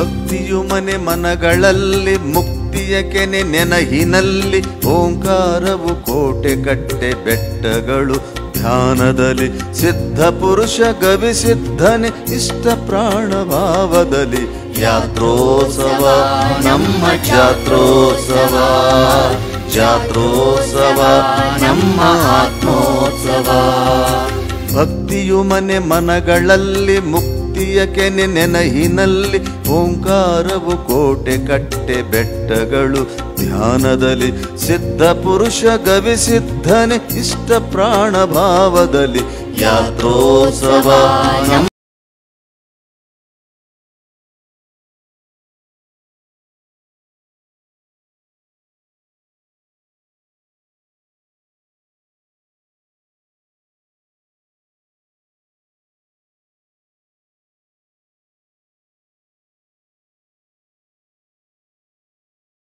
ಭಕ್ತಿಯು ಮನೆ ಮನಗಳಲ್ಲಿ ಮುಕ್ತಿಯ ಕೆನೆ ನೆನಹಿನಲ್ಲಿ ಓಂಕಾರವು ಕೋಟೆ ಕಟ್ಟೆ ಬೆಟ್ಟಗಳು ಧ್ಯಾನದಲ್ಲಿ ಸಿದ್ಧ ಪುರುಷ ಗವಿ ಸಿದ್ಧನೆ ಇಷ್ಟ ಪ್ರಾಣ ಭಾವದಲ್ಲಿ ಯಾತ್ರೋತ್ಸವ ನಮ್ಮ ಜಾತ್ರೋತ್ಸವ ಜಾತ್ರೋತ್ಸವ ನಮ್ಮ ಆತ್ಮೋತ್ಸವ ಭಕ್ತಿಯು ಮನೆ ಮನಗಳಲ್ಲಿ ಮುಕ್ತಿಯ ಕೆನೆ ನೆನಹಿನಲ್ಲಿ ಓಂಕಾರವು ಕೋಟೆ ಕಟ್ಟೆ ಬೆಟ್ಟಗಳು ಧ್ಯಾನದಲ್ಲಿ ಸಿದ್ಧ ಪುರುಷ ಗವಿ ಸಿದ್ಧನೆ ಇಷ್ಟ ಪ್ರಾಣ ಭಾವದಲ್ಲಿ ಯಾತ್ರೋತ್ಸವ ನಮ್ಮ